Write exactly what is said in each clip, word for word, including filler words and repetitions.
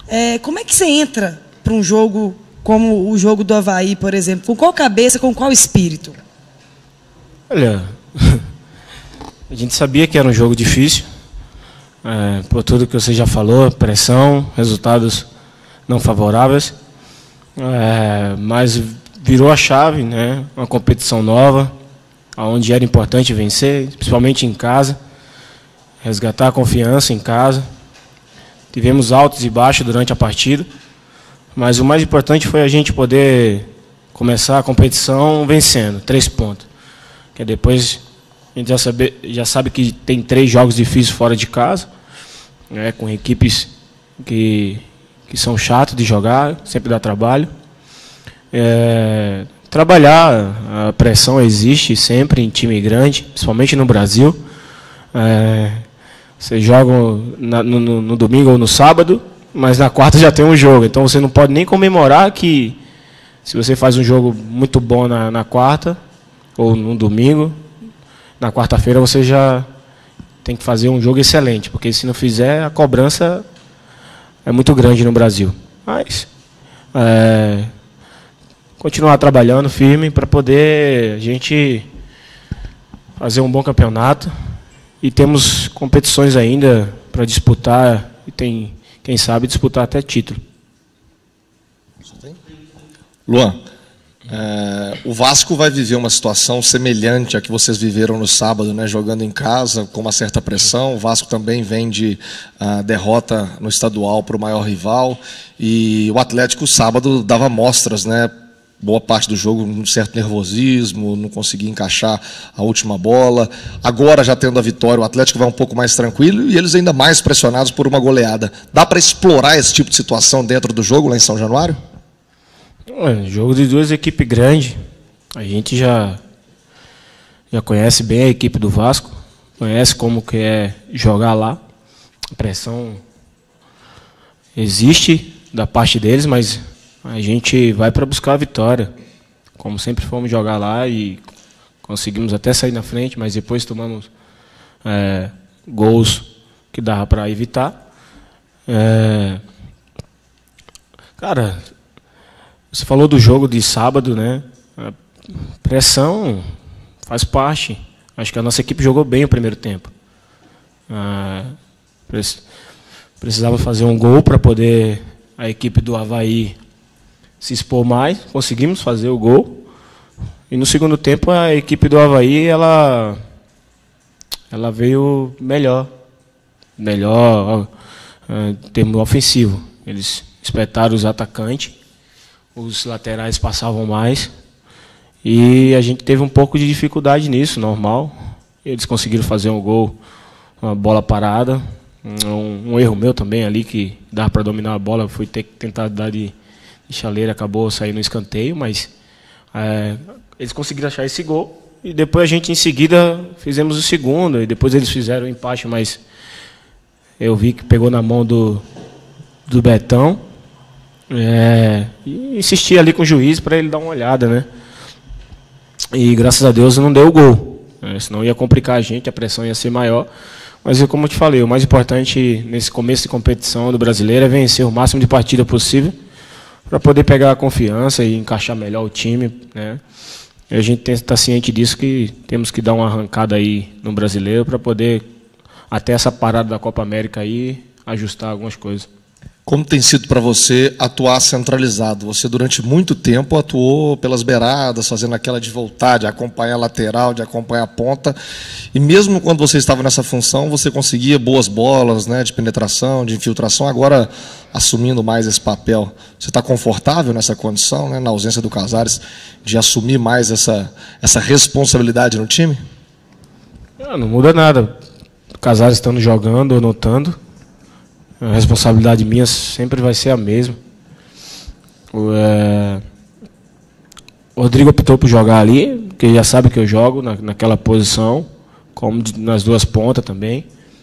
É, como é que você entra para um jogo como o jogo do Avaí, por exemplo? Com qual cabeça, com qual espírito? Olha, a gente sabia que era um jogo difícil, é, por tudo que você já falou, pressão, resultados não favoráveis, é, mas virou a chave, né? Uma competição nova, onde era importante vencer, principalmente em casa, resgatar a confiança em casa. Tivemos altos e baixos durante a partida, mas o mais importante foi a gente poder começar a competição vencendo, três pontos. Que depois a gente já sabe, já sabe que tem três jogos difíceis fora de casa, né, com equipes que, que são chatos de jogar, sempre dá trabalho. É, trabalhar, a pressão existe sempre em time grande, principalmente no Brasil. É, Você joga na, no, no domingo ou no sábado, mas na quarta já tem um jogo. Então você não pode nem comemorar que, se você faz um jogo muito bom na, na quarta ou no domingo, na quarta-feira você já tem que fazer um jogo excelente, porque se não fizer, a cobrança é muito grande no Brasil. Mas é, continuar trabalhando firme para poder a gente fazer um bom campeonato. E temos competições ainda para disputar, e tem, quem sabe, disputar até título. Luan, é, o Vasco vai viver uma situação semelhante à que vocês viveram no sábado, né, jogando em casa, com uma certa pressão. O Vasco também vem de uh, derrota no estadual para o maior rival. E o Atlético, sábado, dava mostras, né? Boa parte do jogo, um certo nervosismo, não conseguia encaixar a última bola. Agora, já tendo a vitória, o Atlético vai um pouco mais tranquilo e eles ainda mais pressionados por uma goleada. Dá para explorar esse tipo de situação dentro do jogo lá em São Januário? É, jogo de duas equipes grandes. A gente já, já conhece bem a equipe do Vasco, conhece como que é jogar lá. A pressão existe da parte deles, mas a gente vai para buscar a vitória, como sempre fomos jogar lá e conseguimos até sair na frente, mas depois tomamos é, gols que dava para evitar. É, cara, você falou do jogo de sábado, né? A pressão faz parte. Acho que a nossa equipe jogou bem o primeiro tempo. É, precisava fazer um gol para poder a equipe do Avaí se expor mais, conseguimos fazer o gol. E no segundo tempo a equipe do Avaí ela, ela veio melhor, melhor em termos ofensivo. Eles espetaram os atacantes, os laterais passavam mais e a gente teve um pouco de dificuldade nisso, normal. Eles conseguiram fazer um gol, uma bola parada, um, um erro meu também ali que dava para dominar a bola, fui ter que tentar dar de de chaleira, acabou saindo no escanteio, mas é, eles conseguiram achar esse gol e depois a gente em seguida fizemos o segundo e depois eles fizeram o empate, mas eu vi que pegou na mão do, do Betão é, e insisti ali com o juiz para ele dar uma olhada, né? E graças a Deus não deu o gol, né? Senão ia complicar a gente, a pressão ia ser maior. Mas como eu te falei, o mais importante nesse começo de competição do brasileiro é vencer o máximo de partida possível para poder pegar a confiança e encaixar melhor o time, né? E a gente está ciente disso, que temos que dar uma arrancada aí no brasileiro para poder, até essa parada da Copa América aí, ajustar algumas coisas. Como tem sido para você atuar centralizado? Você durante muito tempo atuou pelas beiradas, fazendo aquela de voltar, de acompanhar a lateral, de acompanhar a ponta. E mesmo quando você estava nessa função, você conseguia boas bolas, né, de penetração, de infiltração. Agora, assumindo mais esse papel, você está confortável nessa condição, né, na ausência do Casares, de assumir mais essa, essa responsabilidade no time? Não, não muda nada. O Casares estando jogando ou notando, a responsabilidade minha sempre vai ser a mesma. O, é... o Rodrigo optou por jogar ali, porque já sabe que eu jogo na, naquela posição, como de, nas duas pontas também.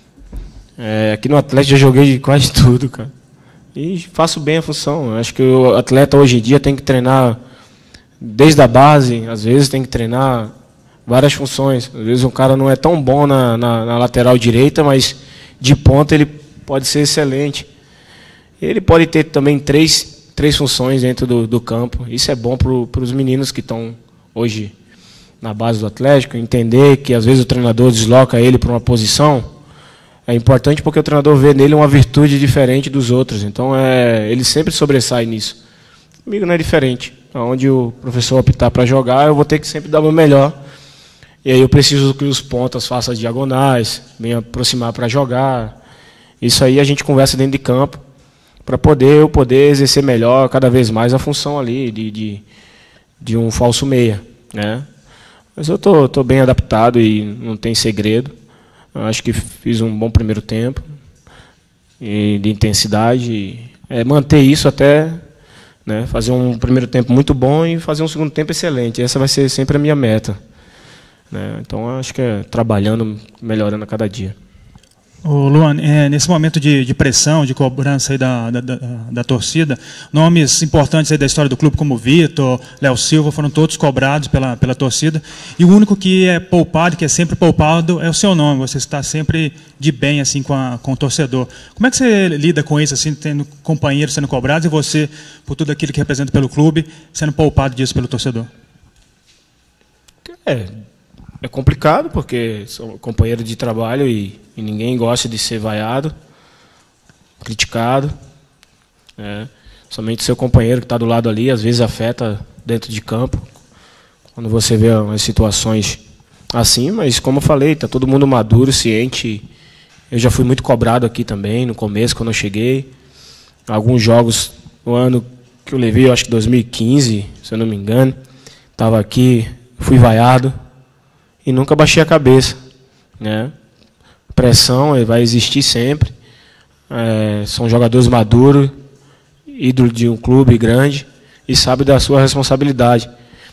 É, aqui no Atlético já joguei de quase tudo, cara. E faço bem a função. Eu acho que o atleta hoje em dia tem que treinar desde a base, às vezes tem que treinar várias funções. Às vezes um cara não é tão bom na, na, na lateral direita, mas de ponta ele pode ser excelente. Ele pode ter também três, três funções dentro do, do campo. Isso é bom para os meninos que estão hoje na base do Atlético, entender que às vezes o treinador desloca ele para uma posição. É importante porque o treinador vê nele uma virtude diferente dos outros. Então, é, ele sempre sobressai nisso. Comigo não é diferente. Onde o professor optar para jogar, eu vou ter que sempre dar o meu melhor. E aí eu preciso que os pontas façam as diagonais, me aproximar para jogar. Isso aí a gente conversa dentro de campo, para poder eu poder exercer melhor cada vez mais a função ali de, de, de um falso meia, né? Mas eu tô, tô bem adaptado e não tem segredo. Eu acho que fiz um bom primeiro tempo e de intensidade. E, é, manter isso até, né, fazer um primeiro tempo muito bom e fazer um segundo tempo excelente. Essa vai ser sempre a minha meta, né? Então acho que é trabalhando, melhorando a cada dia. Ô, Luan, é, nesse momento de, de pressão, de cobrança aí da, da, da, da torcida, nomes importantes aí da história do clube como Vitor, Léo Silva, foram todos cobrados pela, pela torcida. E o único que é poupado, que é sempre poupado, é o seu nome. Você está sempre de bem assim, com, a, com o torcedor. Como é que você lida com isso, assim, tendo companheiros sendo cobrados e você, por tudo aquilo que representa pelo clube, sendo poupado disso pelo torcedor? É... É complicado, porque sou companheiro de trabalho e, e ninguém gosta de ser vaiado, criticado. Né? Somente seu companheiro que está do lado ali, às vezes afeta dentro de campo, quando você vê umas situações assim. Mas, como eu falei, está todo mundo maduro, ciente. Eu já fui muito cobrado aqui também, no começo, quando eu cheguei. Alguns jogos, no ano que eu levei, eu acho que dois mil e quinze, se eu não me engano, estava aqui, fui vaiado. E nunca baixei a cabeça, né? Pressão vai existir sempre. É, são jogadores maduros, ídolo de um clube grande e sabe da sua responsabilidade.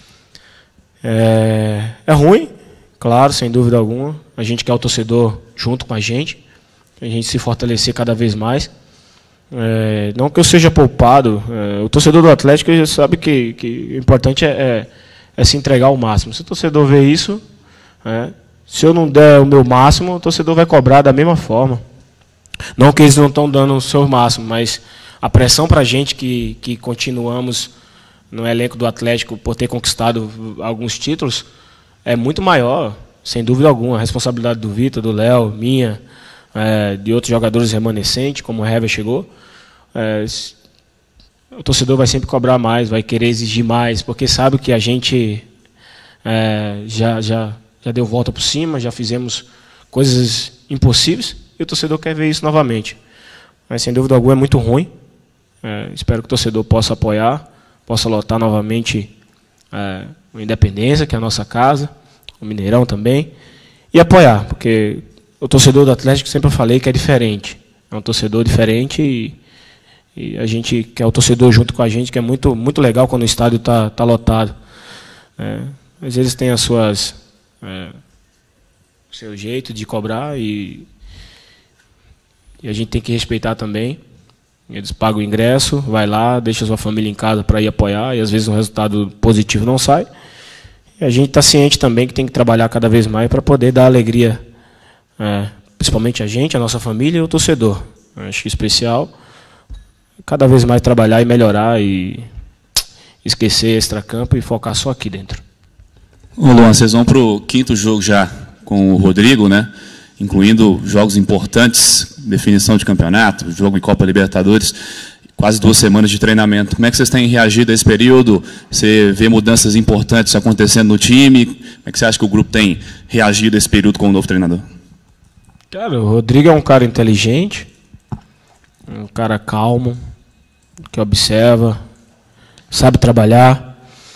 É, é ruim, claro, sem dúvida alguma. A gente quer o torcedor junto com a gente, a gente se fortalecer cada vez mais. É, não que eu seja poupado, é, o torcedor do Atlético já sabe que, que o importante é, é, é se entregar ao máximo. Se o torcedor vê isso, É. se eu não der o meu máximo, o torcedor vai cobrar da mesma forma. Não que eles não estão dando o seu máximo, mas a pressão para a gente que, que continuamos no elenco do Atlético por ter conquistado alguns títulos é muito maior, sem dúvida alguma. A responsabilidade do Vitor, do Léo, minha, é, de outros jogadores remanescentes, como o Hever chegou. É, o torcedor vai sempre cobrar mais, vai querer exigir mais, porque sabe que a gente é, já... já já deu volta por cima, já fizemos coisas impossíveis, e o torcedor quer ver isso novamente. Mas, sem dúvida alguma, é muito ruim. É, espero que o torcedor possa apoiar, possa lotar novamente é, o Independência, que é a nossa casa, o Mineirão também, e apoiar, porque o torcedor do Atlético, sempre eu falei que é diferente. É um torcedor diferente e, e a gente quer o torcedor junto com a gente, que é muito, muito legal quando o estádio está tá lotado. É, mas eles têm as suas... É, o seu jeito de cobrar e, e a gente tem que respeitar também. Eles pagam o ingresso, vai lá, deixa a sua família em casa para ir apoiar e às vezes um resultado positivo não sai. E a gente está ciente também que tem que trabalhar cada vez mais para poder dar alegria, é, principalmente a gente, a nossa família e o torcedor. Eu acho que especial cada vez mais trabalhar e melhorar e esquecer extracampo e focar só aqui dentro. Ô Luan, vocês vão para o quinto jogo já com o Rodrigo, né? Incluindo jogos importantes, definição de campeonato, jogo em Copa Libertadores, quase duas semanas de treinamento. Como é que vocês têm reagido a esse período? Você vê mudanças importantes acontecendo no time? Como é que você acha que o grupo tem reagido a esse período com o novo treinador? Cara, o Rodrigo é um cara inteligente, um cara calmo, que observa, sabe trabalhar.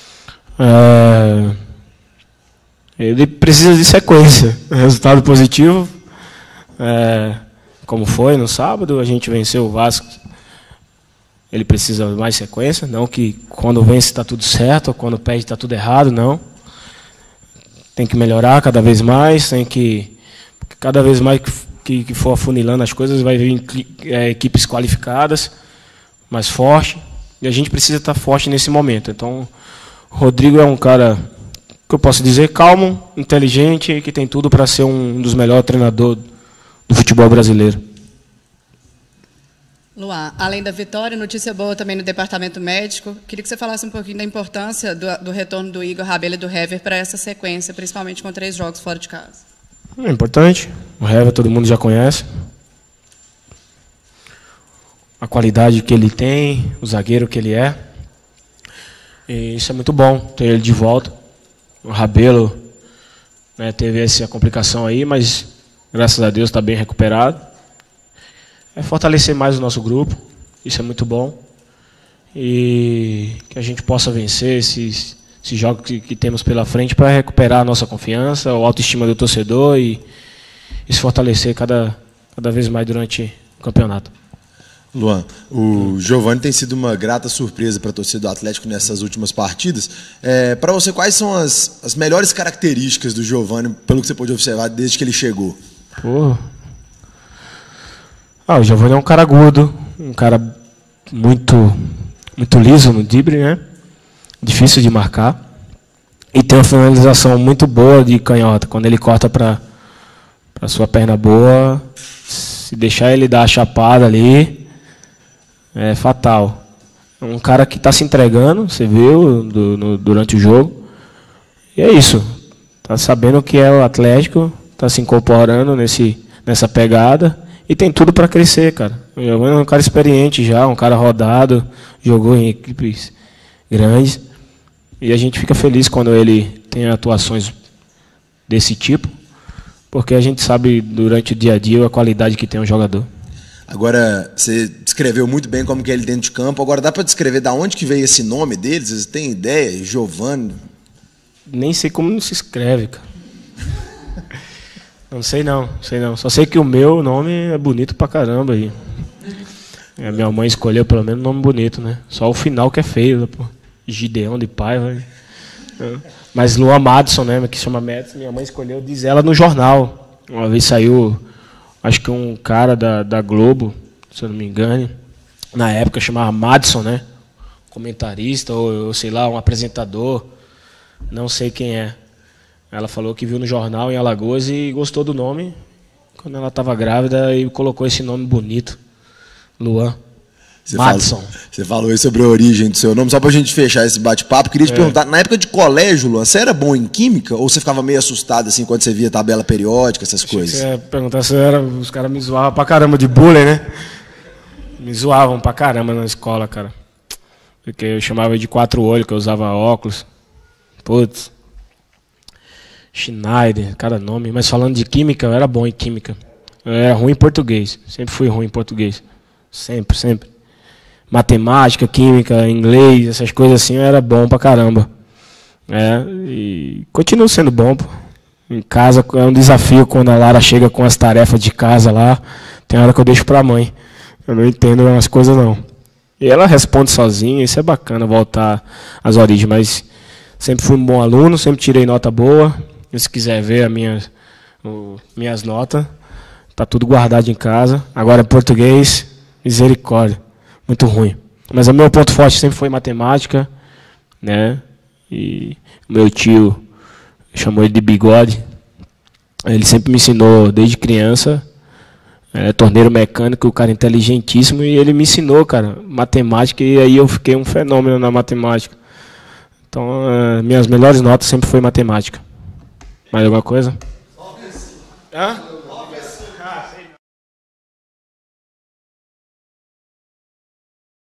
É... Ele precisa de sequência. Resultado positivo, é, como foi no sábado, a gente venceu o Vasco. Ele precisa de mais sequência, não que quando vence está tudo certo, ou quando perde está tudo errado, não. Tem que melhorar cada vez mais, tem que cada vez mais que, que for afunilando as coisas, vai vir é, equipes qualificadas, mais fortes, e a gente precisa estar forte nesse momento. Então, o Rodrigo é um cara, que eu posso dizer, calmo, inteligente, que tem tudo para ser um dos melhores treinadores do futebol brasileiro. Luan, além da vitória, notícia boa também no departamento médico. Queria que você falasse um pouquinho da importância do, do retorno do Igor Rabelo e do Hever para essa sequência, principalmente com três jogos fora de casa. É importante. O Hever todo mundo já conhece. A qualidade que ele tem, o zagueiro que ele é. E isso é muito bom, ter ele de volta. O Rabelo, né, teve essa complicação aí, mas graças a Deus está bem recuperado. É fortalecer mais o nosso grupo, isso é muito bom. E que a gente possa vencer esses, esses jogos que, que temos pela frente para recuperar a nossa confiança, a autoestima do torcedor e, e se fortalecer cada, cada vez mais durante o campeonato. Luan, o Giovani tem sido uma grata surpresa para a torcida do Atlético nessas últimas partidas. É, para você, quais são as, as melhores características do Giovani, pelo que você pôde observar desde que ele chegou? Pô. Ah, o Giovani é um cara agudo, um cara muito, muito liso no drible, né? Difícil de marcar. E tem uma finalização muito boa de canhota. Quando ele corta para a sua perna boa, se deixar ele dar a chapada ali, é fatal. É um cara que está se entregando, você viu, do, no, durante o jogo. E é isso. Está sabendo o que é o Atlético, está se incorporando nesse, nessa pegada. E tem tudo para crescer, cara. O Giovani é um cara experiente já, um cara rodado, jogou em equipes grandes. E a gente fica feliz quando ele tem atuações desse tipo, porque a gente sabe durante o dia a dia a qualidade que tem um jogador. Agora, você descreveu muito bem como que é ele dentro de campo. Agora, dá para descrever de onde que veio esse nome deles? Vocês têm ideia? Giovani? Nem sei como se escreve, cara. Não sei não, sei não. Só sei que o meu nome é bonito pra caramba aí. A minha mãe escolheu pelo menos um nome bonito, né? Só o final que é feio, pô. Gideão de Paiva. Mas Luan Madison, né? Que chama Madison, minha mãe escolheu, diz ela no jornal. Uma vez saiu, acho que um cara da, da Globo, se eu não me engano, na época chamava Madison, né? Comentarista, ou, ou sei lá, um apresentador. Não sei quem é. Ela falou que viu no jornal em Alagoas e gostou do nome. Quando ela estava grávida e colocou esse nome bonito. Luan. Você Madison. Falou, você falou aí sobre a origem do seu nome. Só para a gente fechar esse bate-papo, queria te é. perguntar, na época de colégio, Luan, você era bom em química? Ou você ficava meio assustado assim quando você via tabela periódica, essas Achei coisas? Que você ia perguntar se era, os caras me zoavam pra caramba de bullying, né? Me zoavam pra caramba na escola, cara. Porque eu chamava de quatro olhos, que eu usava óculos. Putz. Schneider, cada nome. Mas falando de química, eu era bom em química. Eu era ruim em português. Sempre fui ruim em português. Sempre, sempre. Matemática, química, inglês, essas coisas assim, eu era bom pra caramba. É, e continuo sendo bom, pô. Em casa é um desafio quando a Lara chega com as tarefas de casa lá. Tem hora que eu deixo pra mãe. Eu não entendo as coisas, não. E ela responde sozinha, isso é bacana, voltar às origens. Mas sempre fui um bom aluno, sempre tirei nota boa. Se quiser ver as minhas, o, minhas notas, tá tudo guardado em casa. Agora português, misericórdia, muito ruim. Mas o meu ponto forte sempre foi matemática, né? E meu tio chamou ele de Bigode. Ele sempre me ensinou desde criança, é, torneiro mecânico, o cara inteligentíssimo, e ele me ensinou, cara, matemática, e aí eu fiquei um fenômeno na matemática. Então, é, minhas melhores notas sempre foi matemática. Mais alguma coisa? Hã?